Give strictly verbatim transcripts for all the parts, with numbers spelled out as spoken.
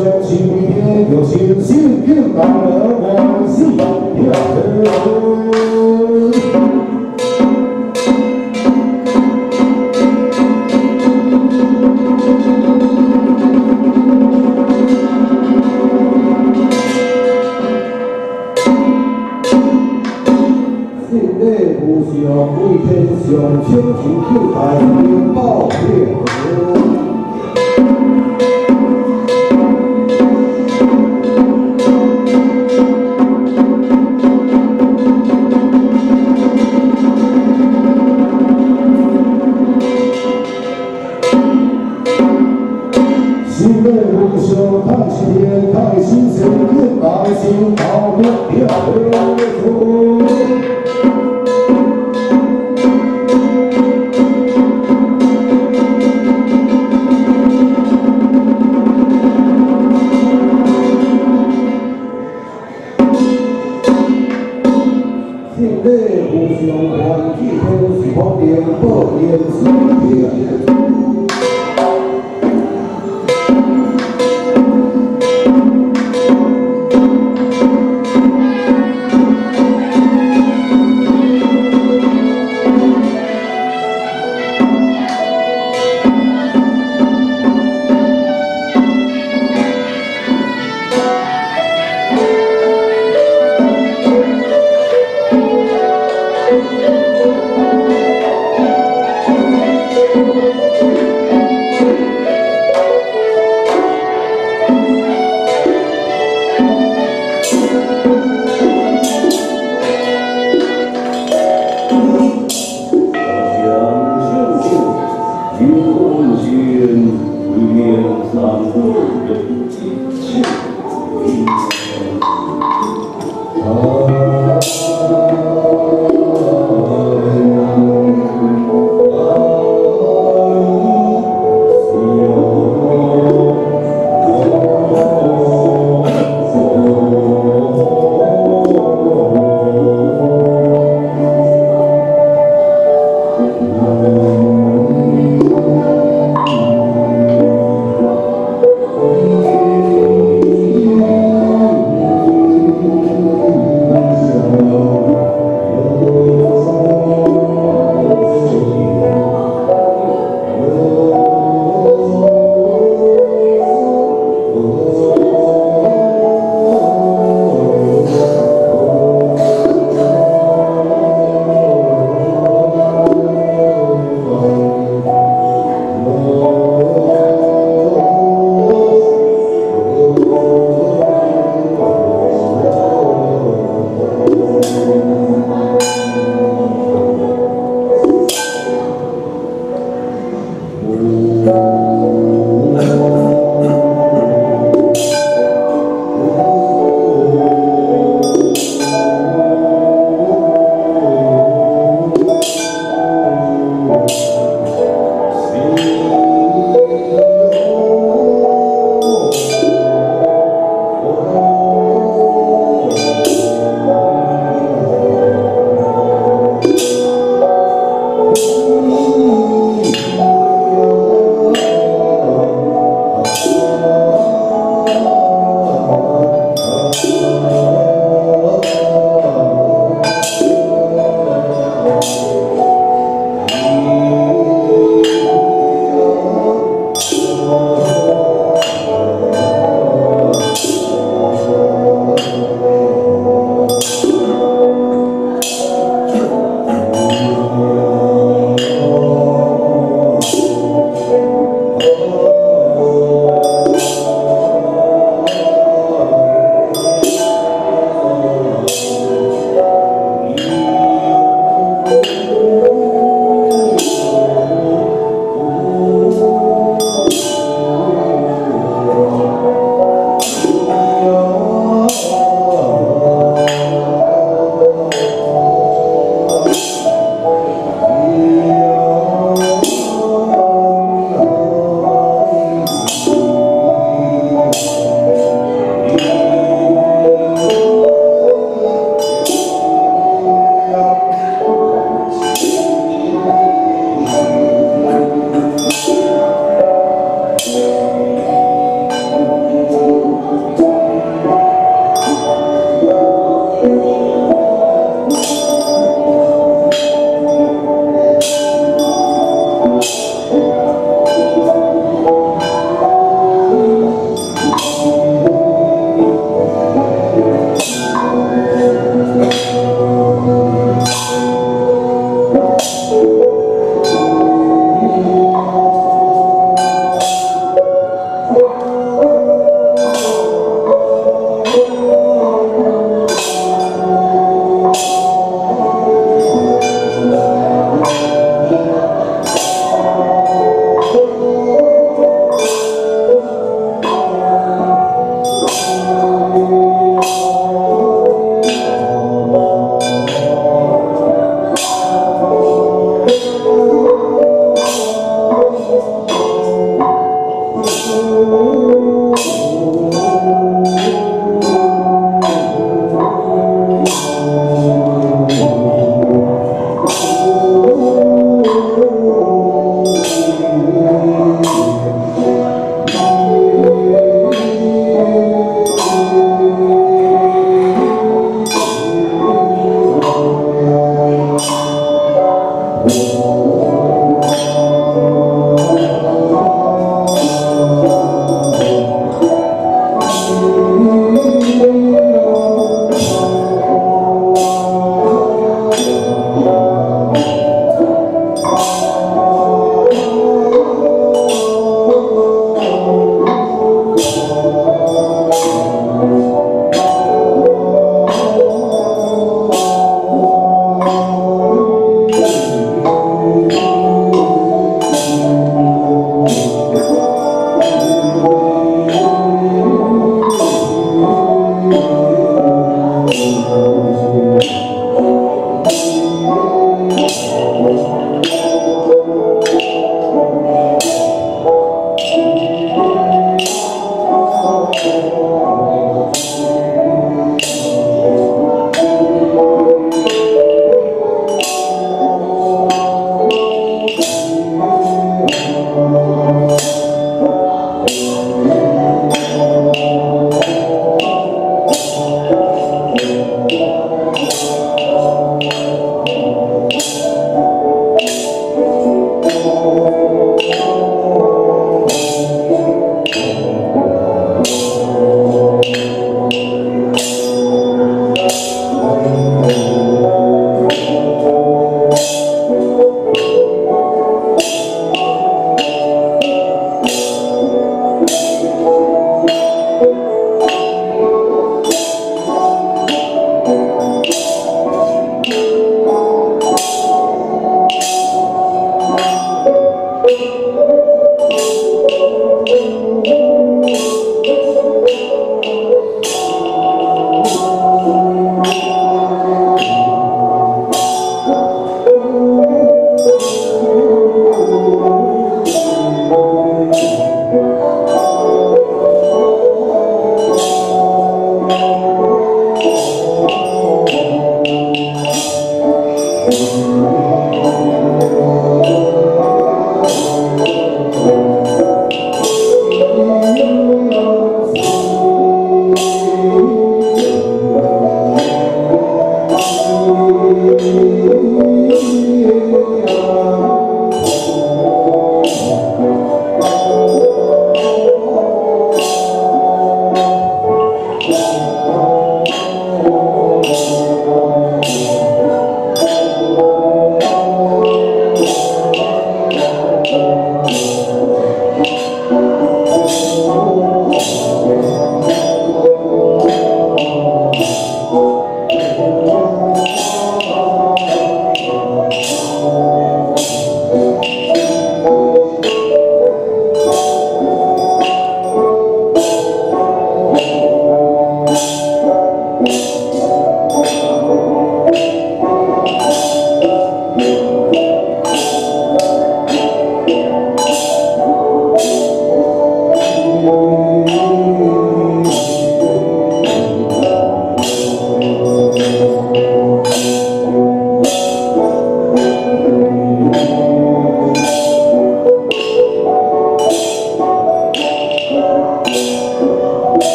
上青天有星星映满了往事呀嘿。 无上为天上，请求去大明报了。心内无上太清天，太清神天，百姓保佑了。 内无上愿祈求是方便保佑身体。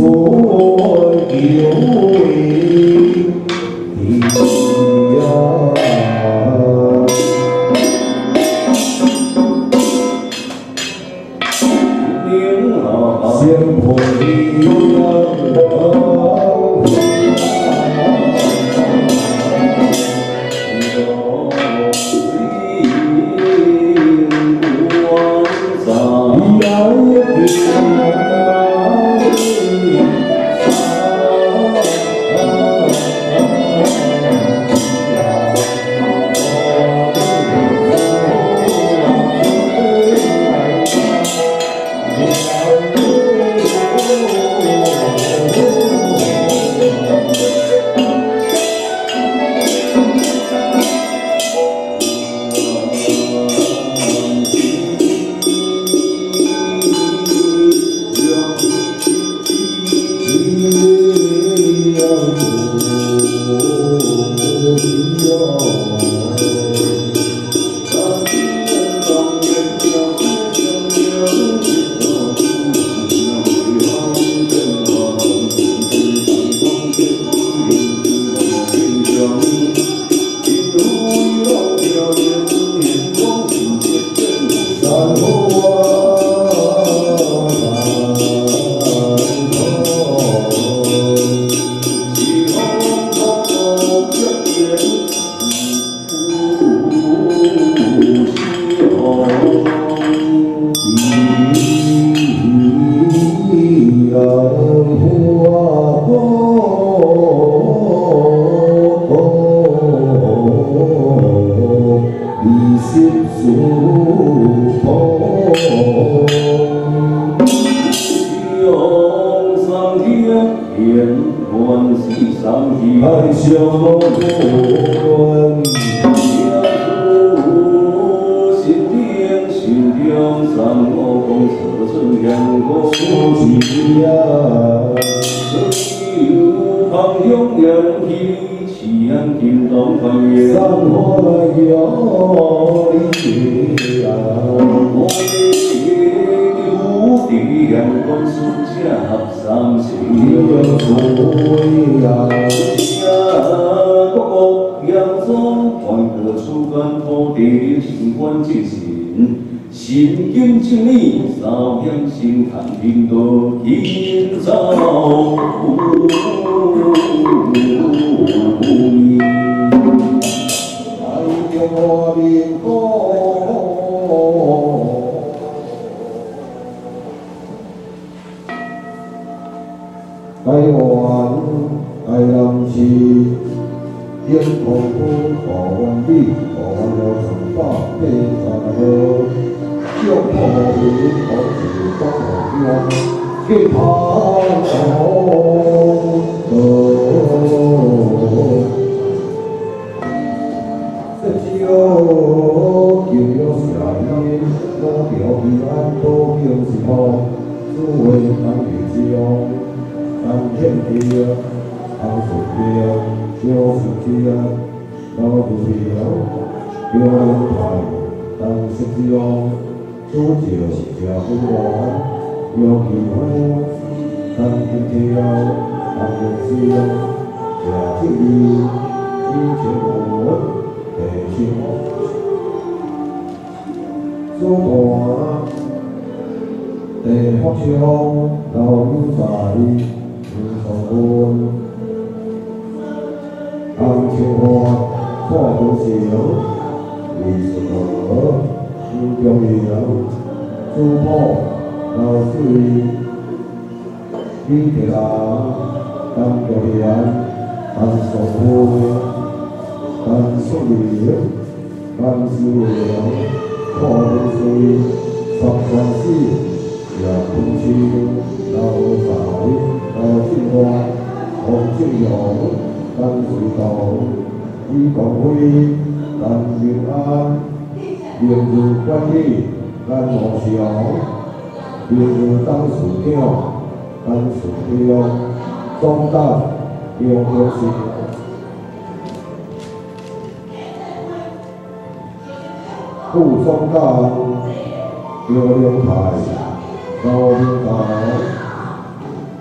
副总干刘良台、高领导、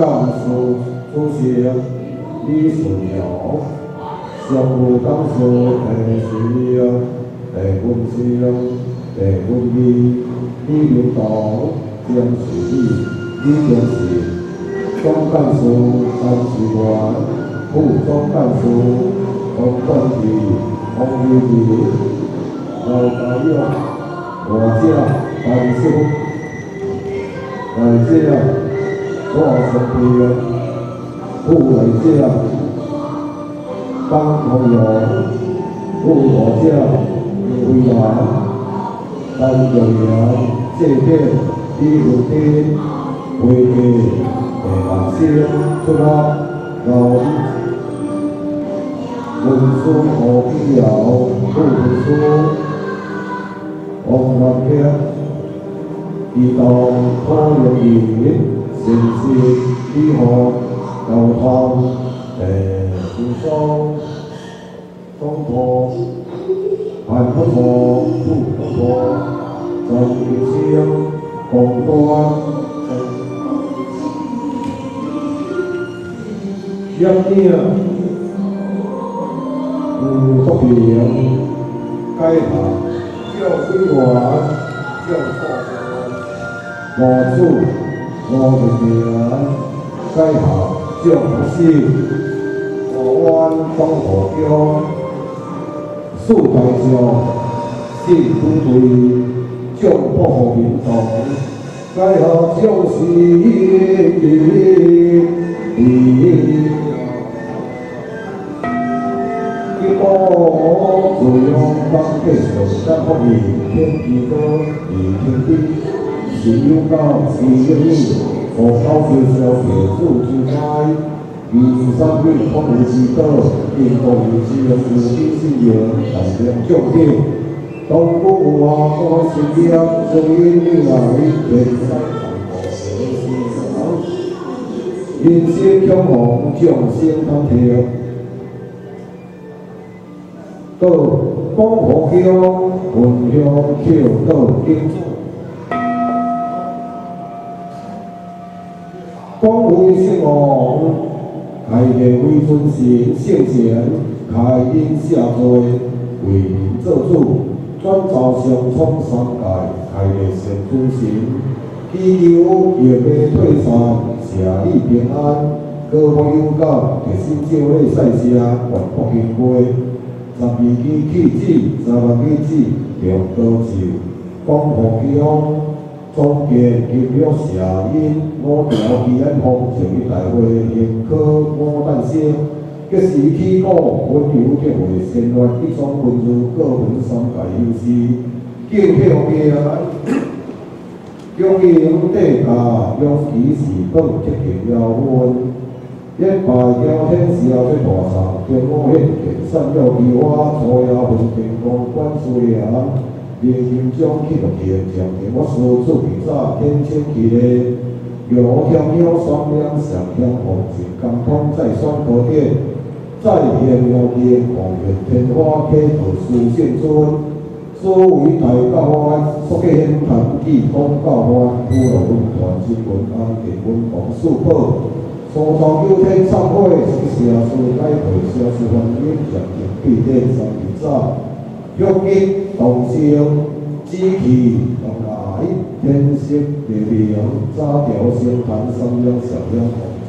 干事主席李顺尧，常务董事陈时英、陈文生、陈文义、李领导、江水利、李建士，总干事陈志元，副总干事王冠琪、王友义，老家友、外者陈叔，内者郭成平，副内者方同荣，副外者刘伟南，陈永阳、谢典、李文斌，会计谢万生出发，老文书何必尧，副文书王南平，移动土用仪，城市医学交通，诶，运输总部，环保部、副部、陈医生、公关。业者吴国平、该行赵委员、赵副吴主、吴明明、该行赵博士、吴湾东河乡、苏大将、市府队、蒋保护民众，该行就是伊。中央党继续担负于天基高与天低，是有到是有你，何搞最少协助之该，二三月通有指导，印度有志有自己信用，但量重点。当局有话我是业，所以你来天山传播的思想，人生向往众生当条。到广河乡、云乡桥到金主，广为兴旺，开业为尊神圣贤，开因下罪，为民做主，转造上冲三界，开业成尊神，祈求业未退散，社里平安，各方有感，热心照礼赛车，万福兴贵。十二支起子，三万支子，用高寿。广河乡总结金玉社因五条基安方成立大会，认可五诞生。结时起鼓，温柔结会，善愿一双文字，各分三界有事。敬向命，供应地价，用其事本，积极要分。一拜仰天时后最大场，中午宴前散了奇花，初夜分天光观思量，明金将去落天，将天我所出其早，天清气烈，有天鸟双两上香红尽江通再双可见，再现有见红月天花开头书圣尊，所谓大教法，所见谈记讲教法，普罗文传经文安定文王素宝。所创有天忏悔，是社事解退，社事环境渐渐必定三二早，玉吉同声，志气同来，天色地明，早条生坛三两小两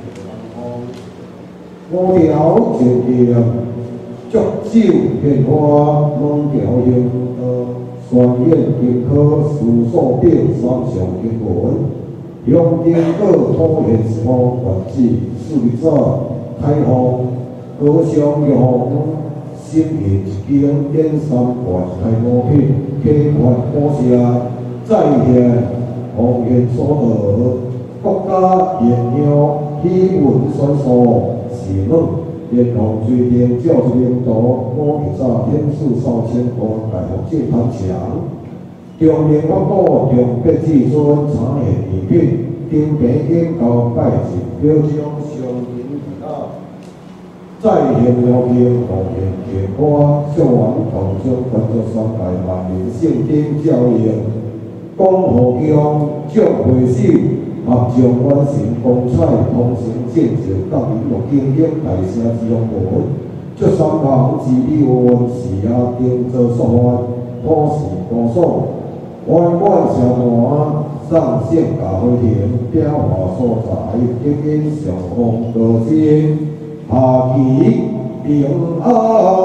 红，五条情形，祝酒献花，两条行道，宣言经科，事所表三项经文。用经过土现土原子，四日早开放，高尚玉红，心意一经演三观，开五品，启发古社，再现红颜所得，国家艳耀，喜闻宣说，是论连同追定教育领导，五日早演示三千个大学正谈强。中联发布中北至尊产业礼品，丁平应高拜祭，表彰上人之道。再现了经红颜结花，向往同乡关注三界万人圣经教育。广河乡祝会手， 合將完成光彩通行建設甲娛樂經驗大聲之項目，出三行之理運是也定做所發，妥是多數，彎彎上岸上線加會田變化所在，經驗上方個性，下期平安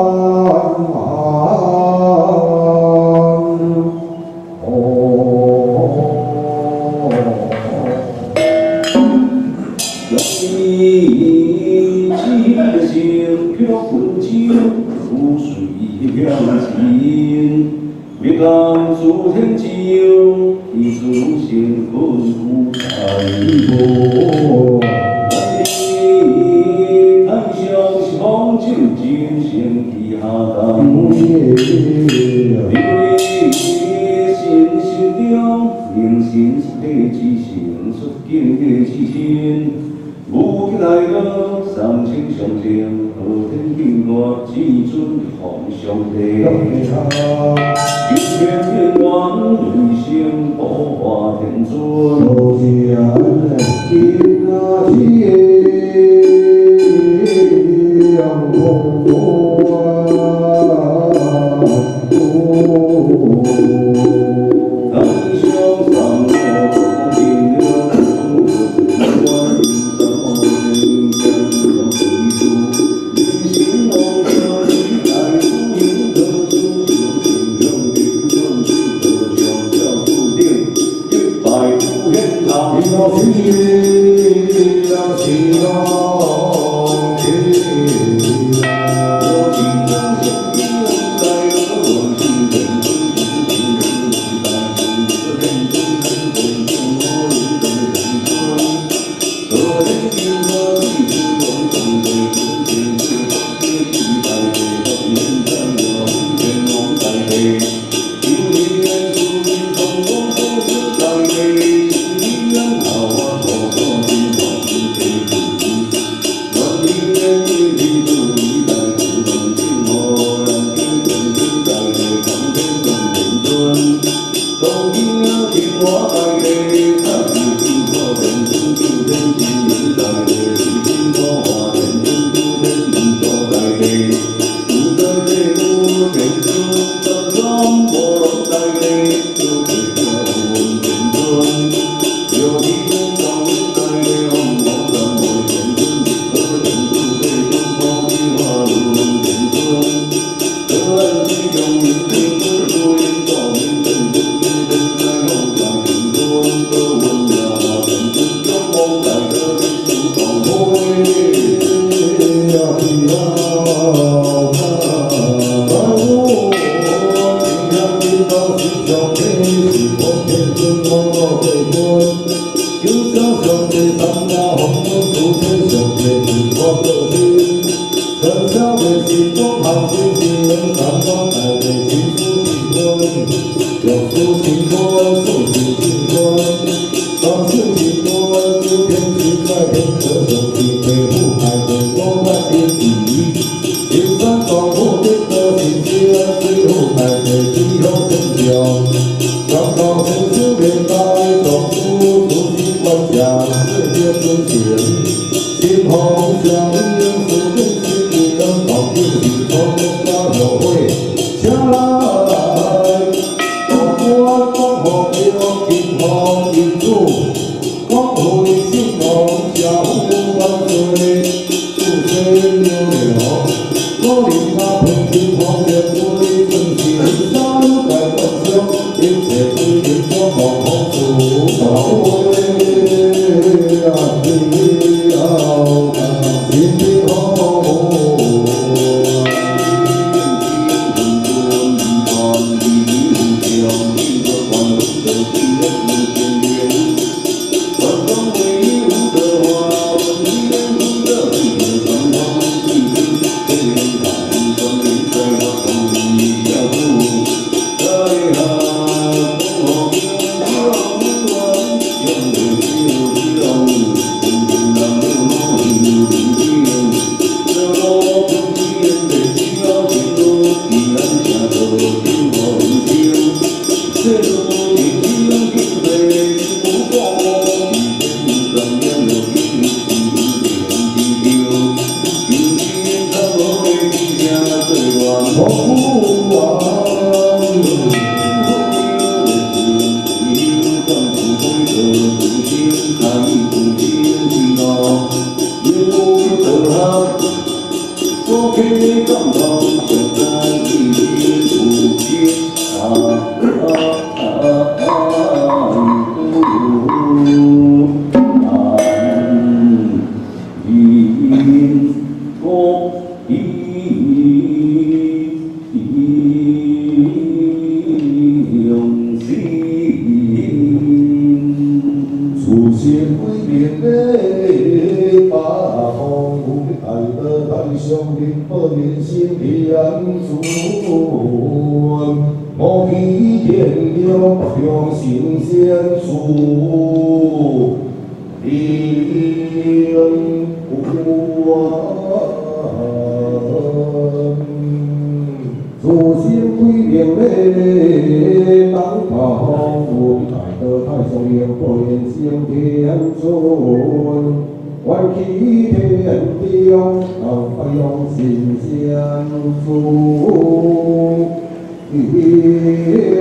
安。 别让诸天自由，一出现困苦太多。咱太上是风景真心地下当。你对心心中，明心是地之心，出境的之心。无计来到三清上天，何天平安，至尊皇上帝。天天愿履行保化天尊， 受见天那天空端， 咱向上我从今了，不管什么人间上归宿，履行梦想，期待出迎的出我心里要起浪起来， 我今天心里在我心中，心中在心中认真认真我认真认真，可怜天和地是永恒的空间，是空间期待的永远在我天梦在背，有一天注定成功不是在背。我爱你，爱你听我认真就认真，人在你听我话认真就认真做在你，不在你不认真，怎怎我在你就会叫我认真，有一天当你在你红我让我认真，可认真的跟我的话路认真，可爱你永远认真，不愿做认真就认真在我。 我一用心。 出现归面的八方有大德大上人保人心天尊，我披天了向神仙主，灵官。出现归面的当八方有大德大上人保人心天尊。万起天地用道法用心相助，灵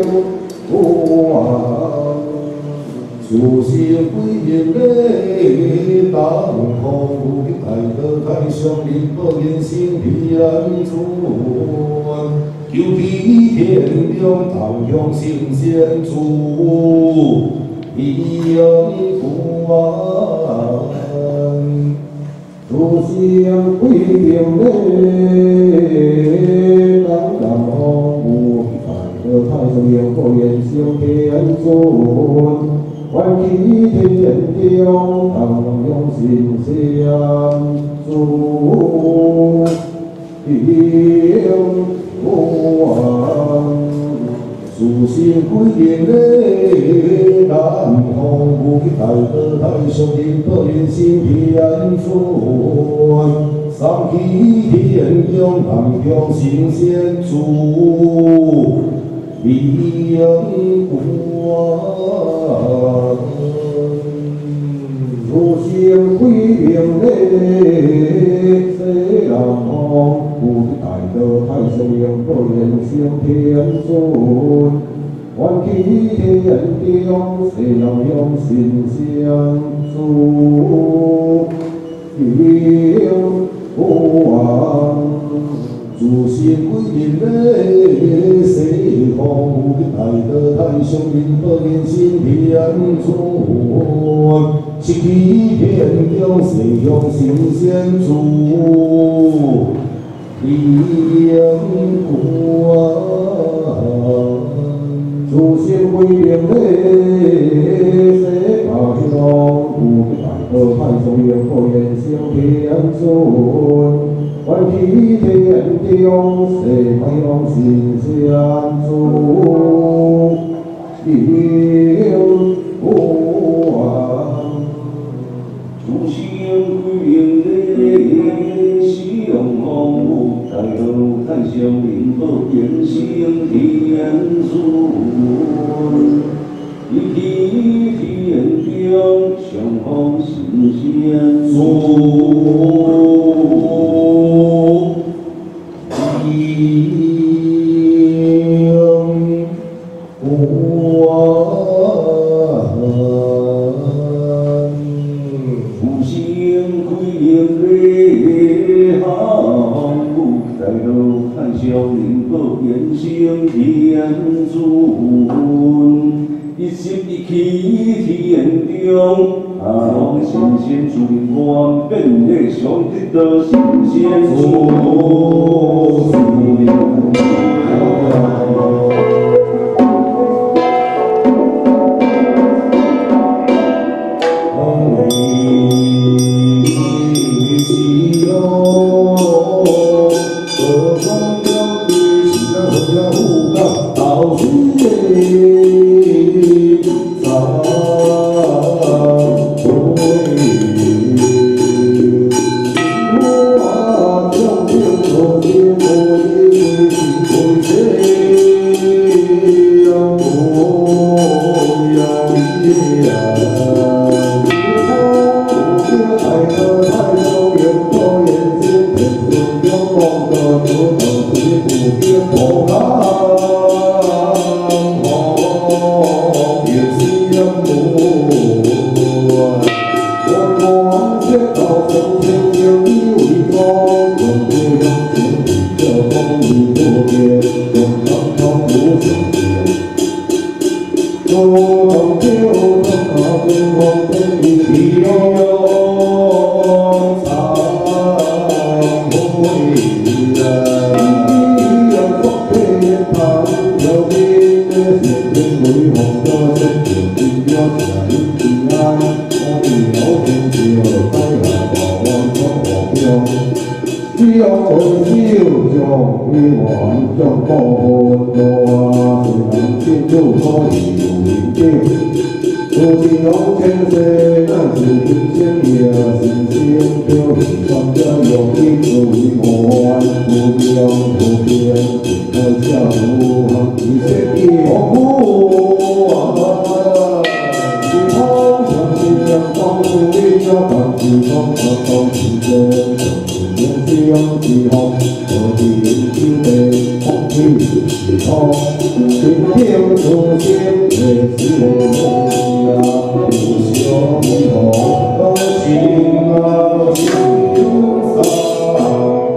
光出现归面的当空有大德大上人保人心天尊，求披天用道用心相助，灵光。出现归面的当当有大德大上人保人心天尊，万起天地用道用心相助，灵光。出现归面的当空有大德大上人保人心天尊，三起天用南向神仙主，灵光。出现归面的西南方有大德大上人保人心天尊，万起天地用西南向神仙主，灵光。出现归面的西方有大德大上人保人心天尊，七起天用西向神仙主，灵光。出现归面的西八方有大德大上人保人心天尊，万起天地用西八方神仙主，灵光。 出现归面的西洋方有大德大上人保人心天尊，一起天地上方神仙主。的神仙主， 只有回首将伊完将保护大，虽然进入可以有明镜。有天空千世，那是人生也人生表现，三者用心为我，有量有变，开车有行，一切以服务啊。是风向是阳光，是你家当是风，我当是风，人生是风，何必因为空气是风，心跳初心也是我。不相同的情啊，情伤。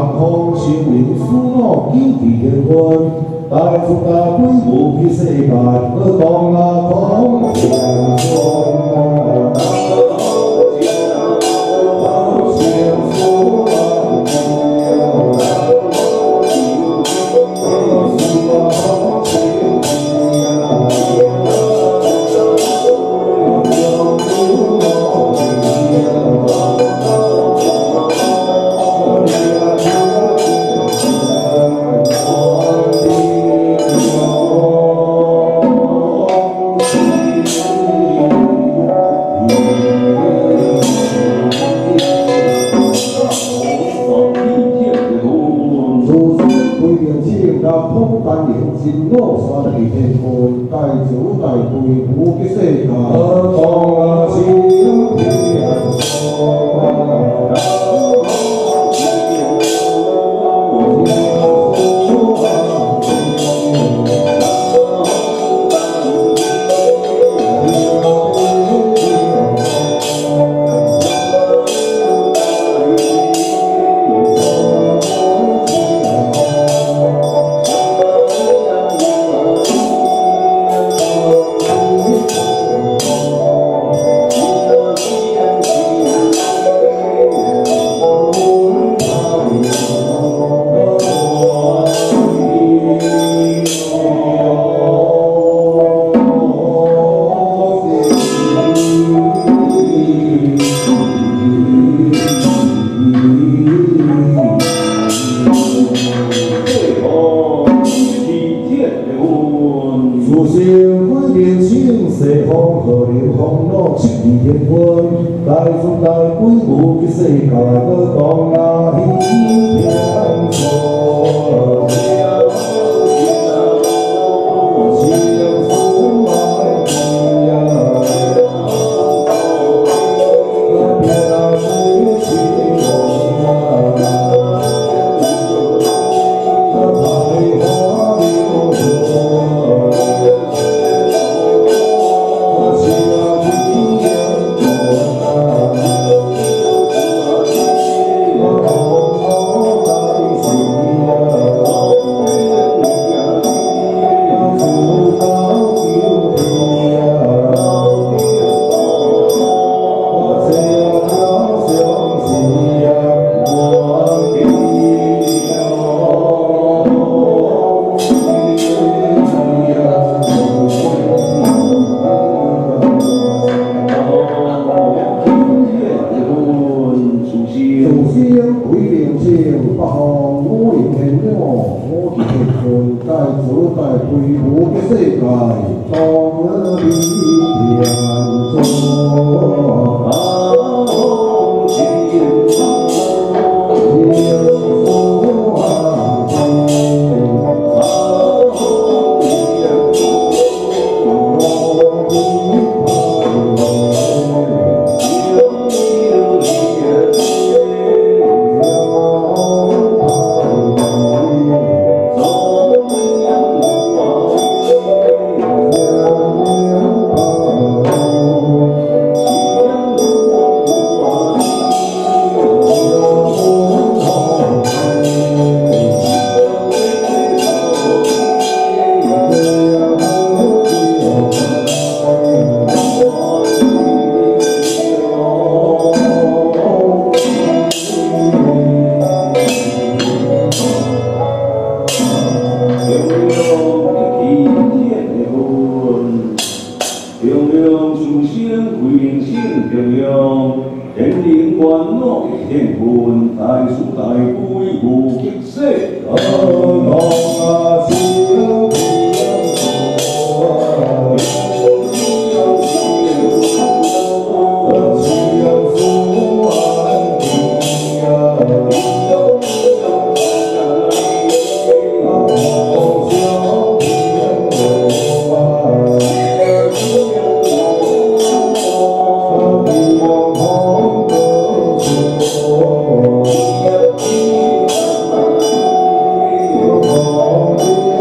方生命使我久地天分，大富大贵无去世界，我当阿空相顺。 真老山地天分，大祖大贵无极世界，何当啊是天大富大贵无极世界，我当阿喜天尊。 Oh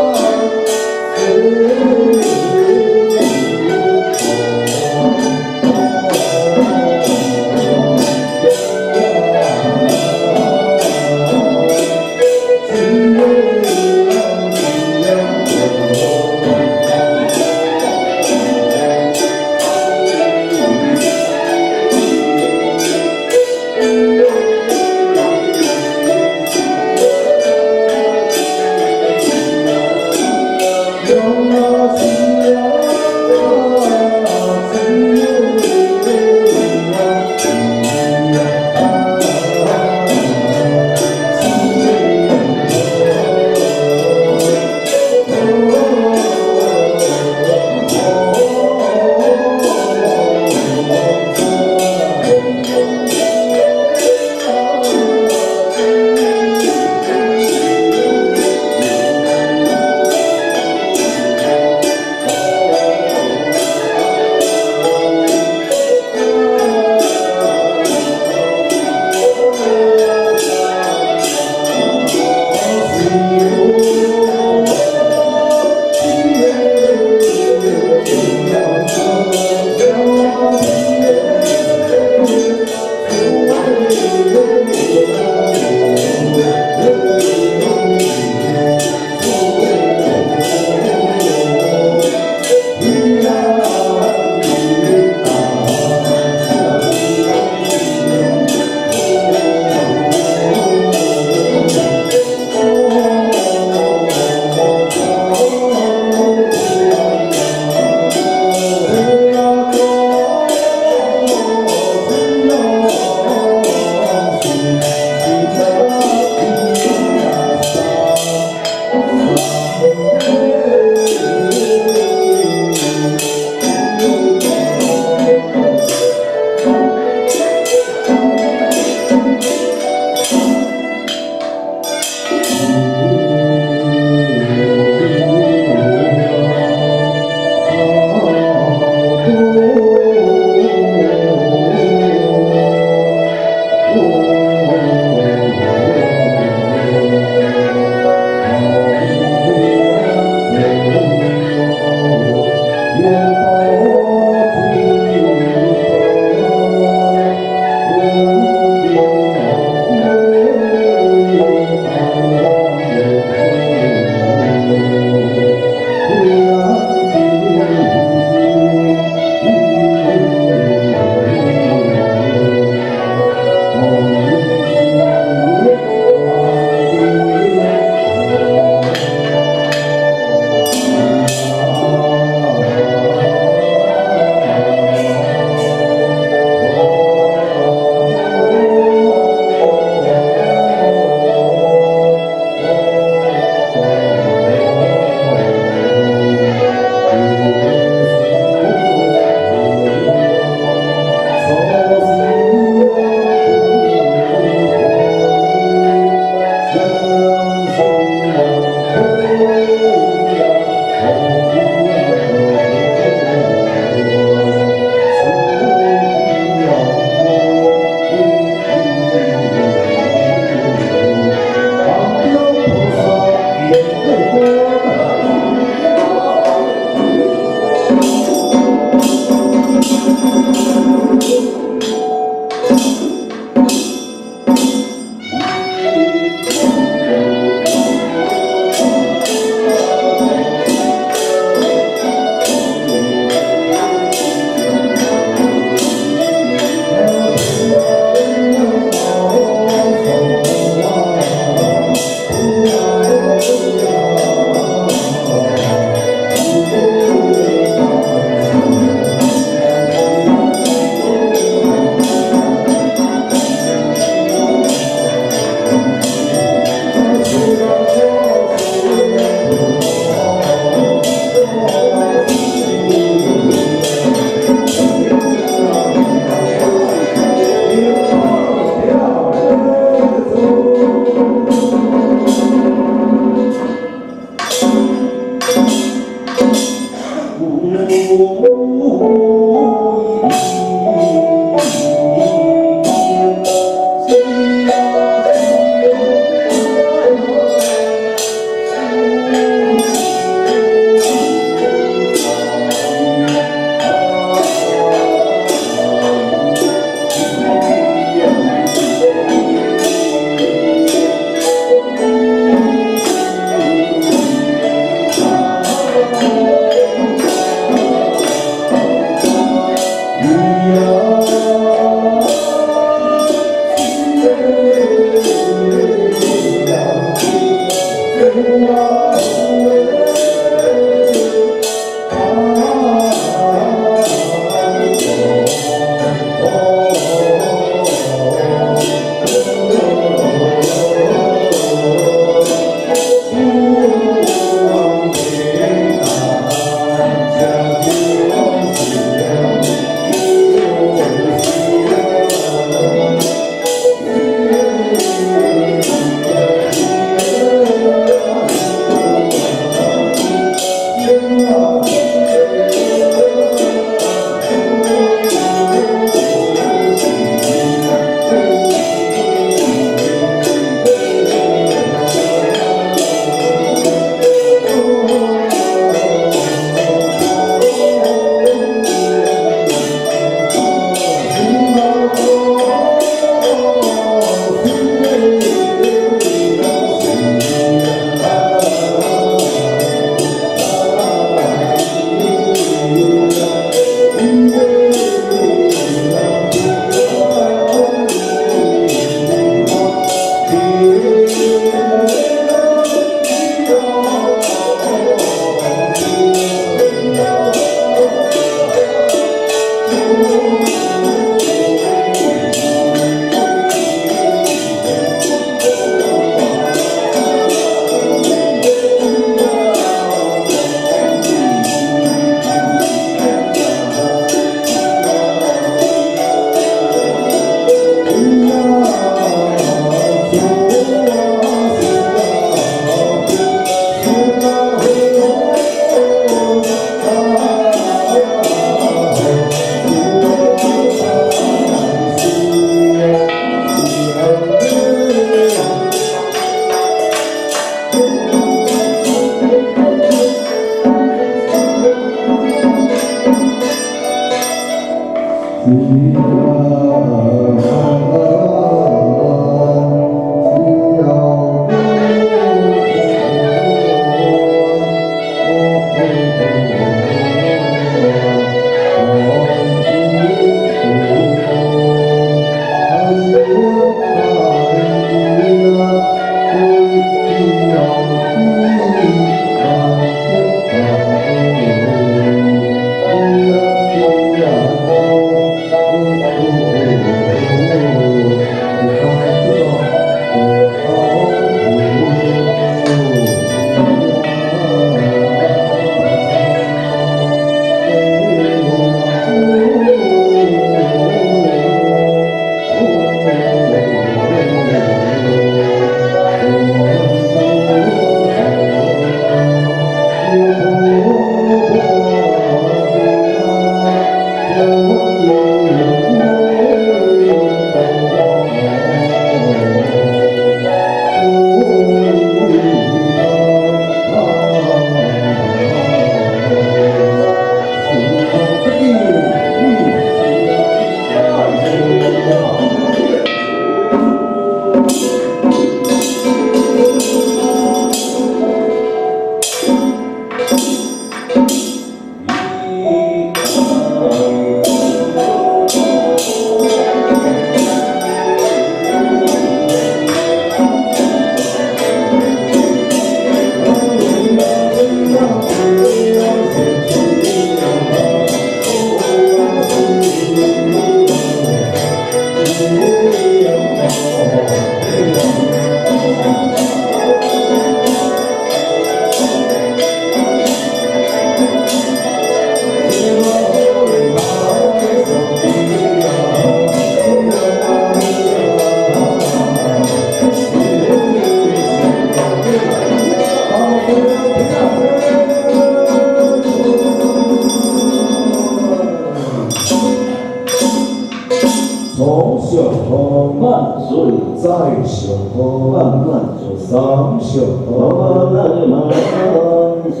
从小万岁， 再小万万岁， 三小万万岁，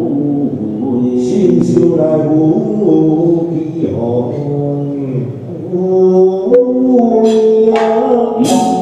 新秀来无气候，有呀。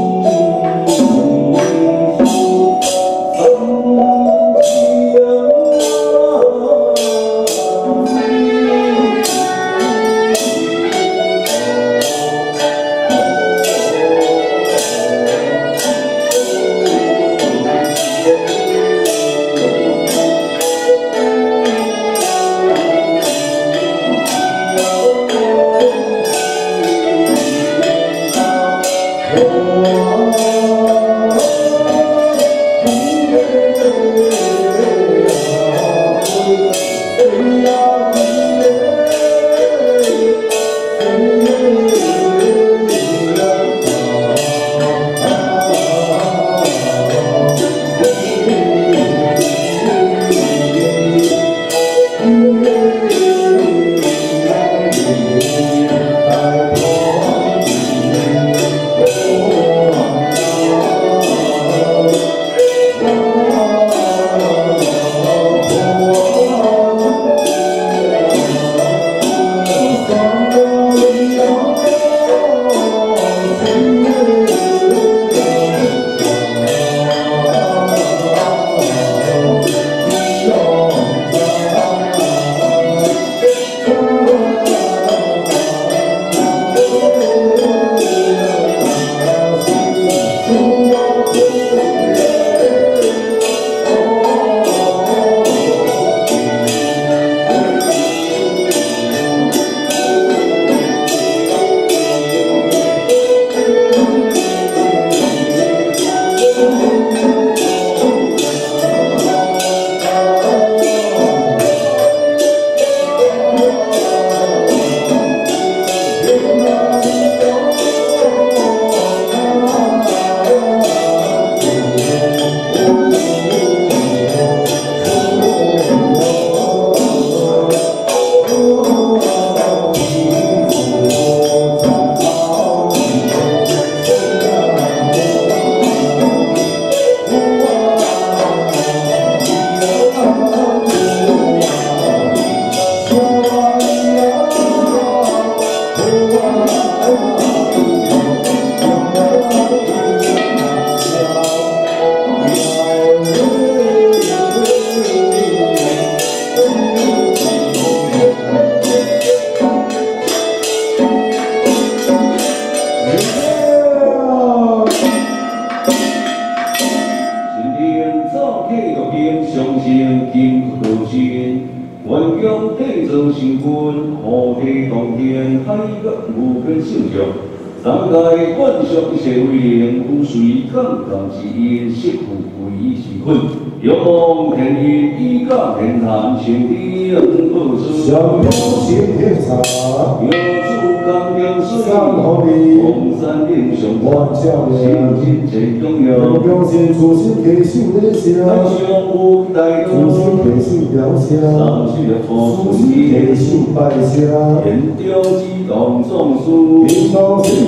三界万象社会灵，有随感感之因，识富贵是困。仰望天意，以感天坛，成天报出。 上天心天茶， 妙处甘平水， 三好利， 红山顶上万象心真最重要。 用心初心提醒人心， 爱上无代初心提醒良心， 三世的佛初心提醒百姓， 天雕激动众书， 天道是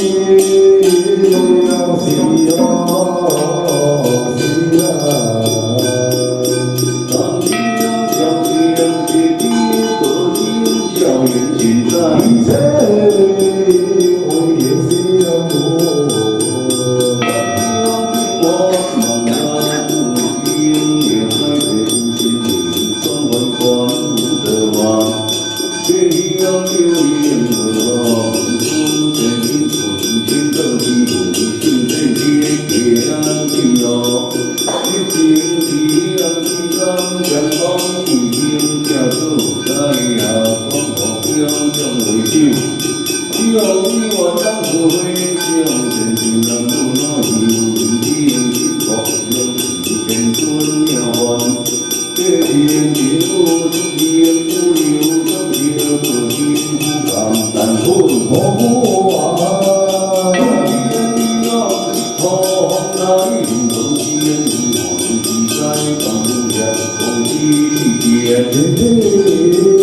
良心哦，是啊。一切为人心路， 我茫然无尽，也还得无心灵，双万关无得忘。天阳有灵河，不见灵魂，见到地府，心在天天地哦。一心地让地上前方一定加速在呀。将为救，只要你我当作为将前行人路那有人天心福，让天尊妙幻，这天天路出天不留，当天可心不敢但困苦啊！天地让头来头天看地在当天空地天天。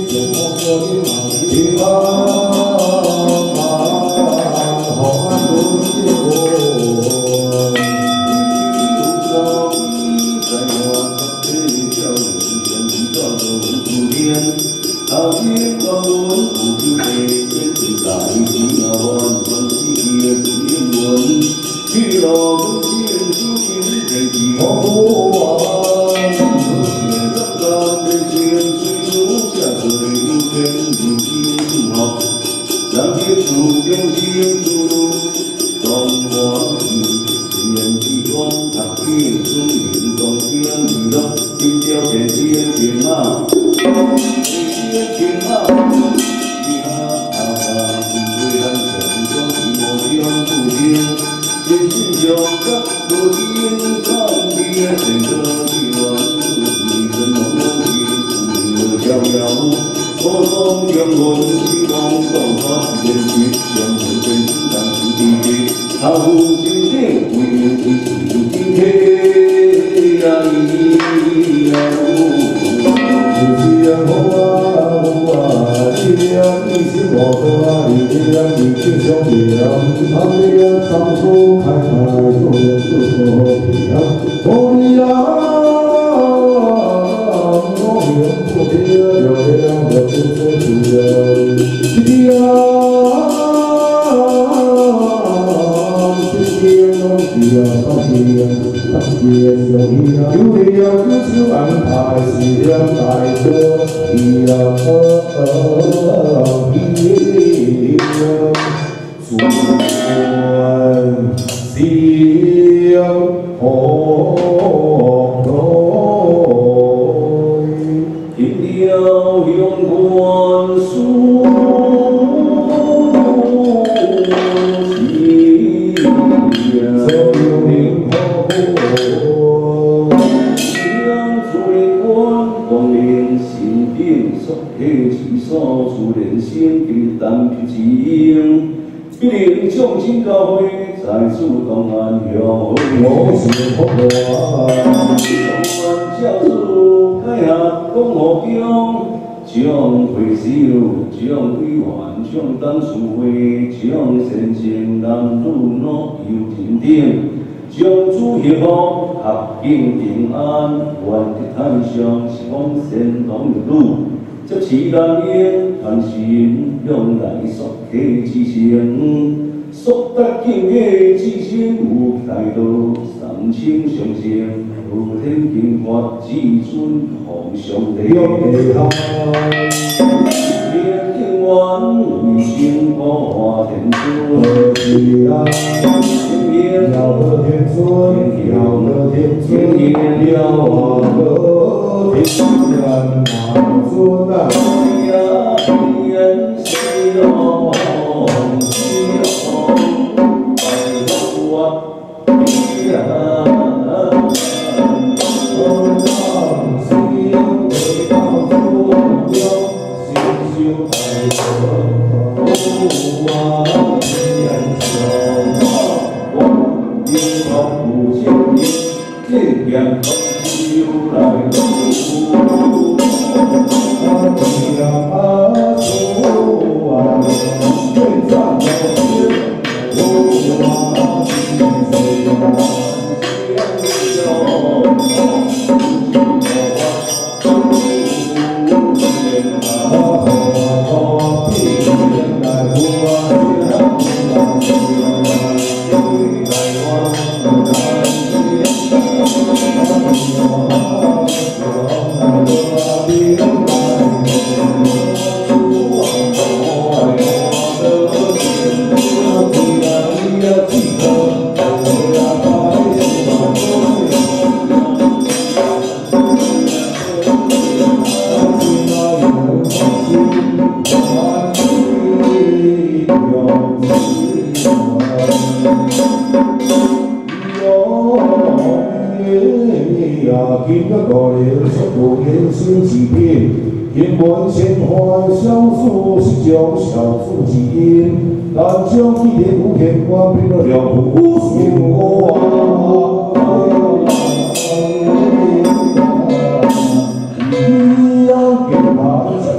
我。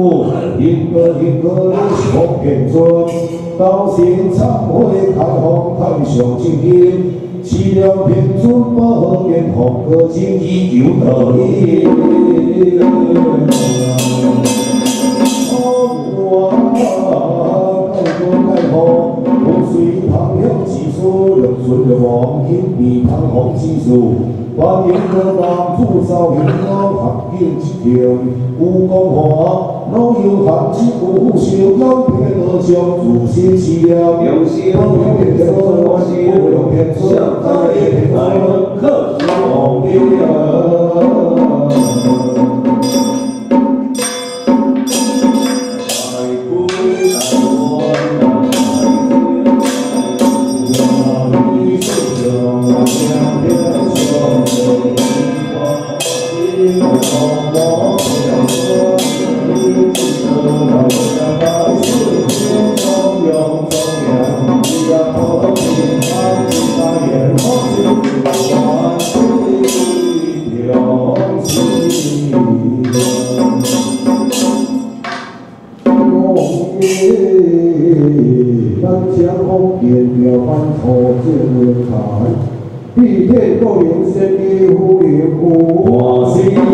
舞，迎歌迎歌你是风天尊，到现场会开放台上精英，饲了天尊保健风歌经济有道理。我盖过盖好，我随旁向技术，六顺六往，天地旁风技术。欢迎各男主少年我合景一条，有讲话，老有含情有笑，有片而上，自信是了。用心保养天尊，我是保养天尊，在天尊可是红的。咱将风见了班错正论坛，地铁个人生意互联互欢喜。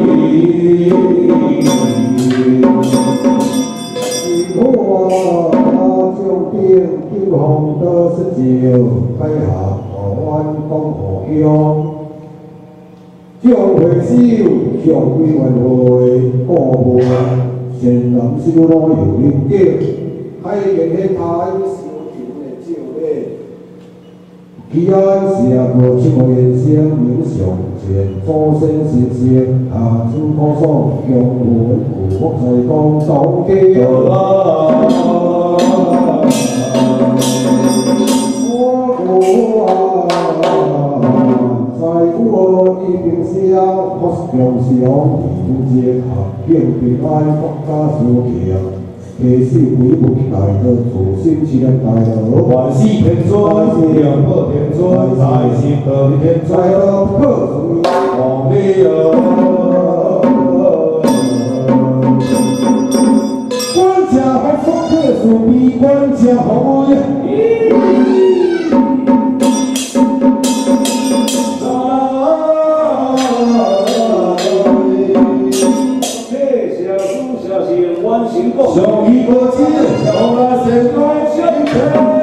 我将变金红的十招，开下台湾讲互用，将回首向归元会过目，先人小路有人景，海景的台。吉安社个七个人生有上前，祖先神仙下主可爽，强门古福在讲当家啦。我啊，在我一平声，福祥祥，天节合庆平安，国家舒强。下世鬼门大德，自心千大德，万世天尊，两个天尊，在世得天尊，可是王力儿。官家还说客属比官家好呀。小一个字，小那些高兴。